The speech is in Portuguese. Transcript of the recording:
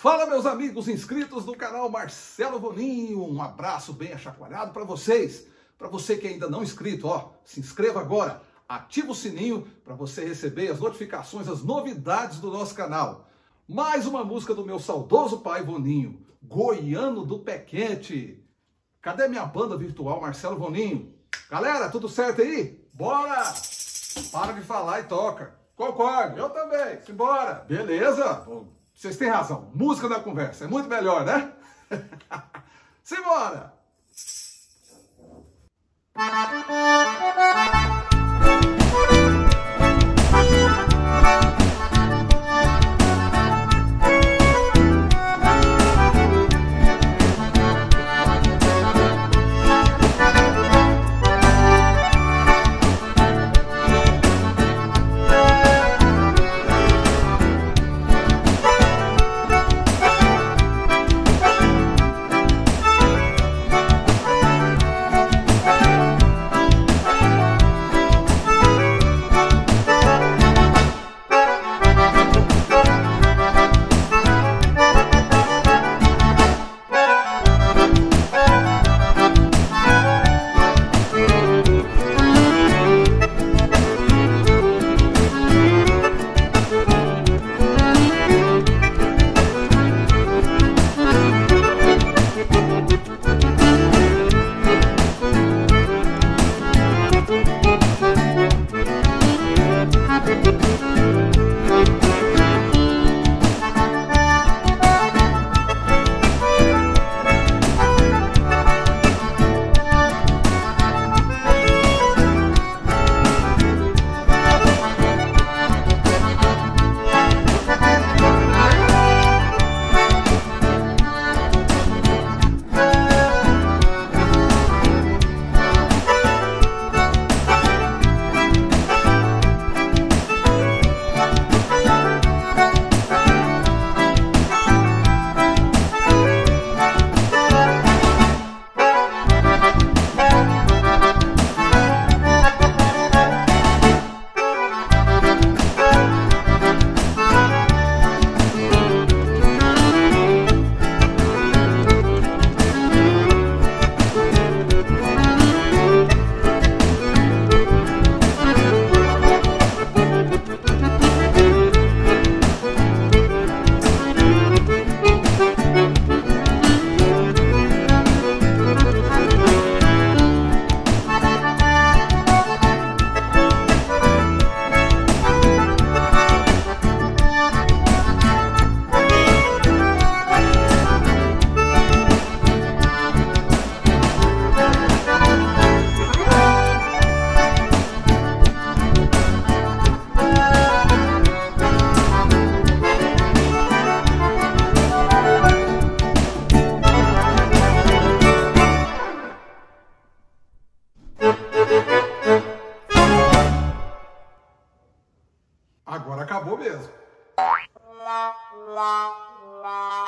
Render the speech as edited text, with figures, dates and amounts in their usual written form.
Fala, meus amigos inscritos do canal Marcelo Voninho, um abraço bem achacoalhado para vocês. Para você que ainda não é inscrito, se inscreva agora, ativa o sininho para você receber as notificações, as novidades do nosso canal. Mais uma música do meu saudoso pai Voninho, Goiano do Pé Quente. Cadê minha banda virtual Marcelo Voninho? Galera, tudo certo aí? Bora! Para de falar e toca. Concordo, eu também, simbora. Beleza? Vocês têm razão, música na conversa é muito melhor, né? Simbora! Agora acabou mesmo.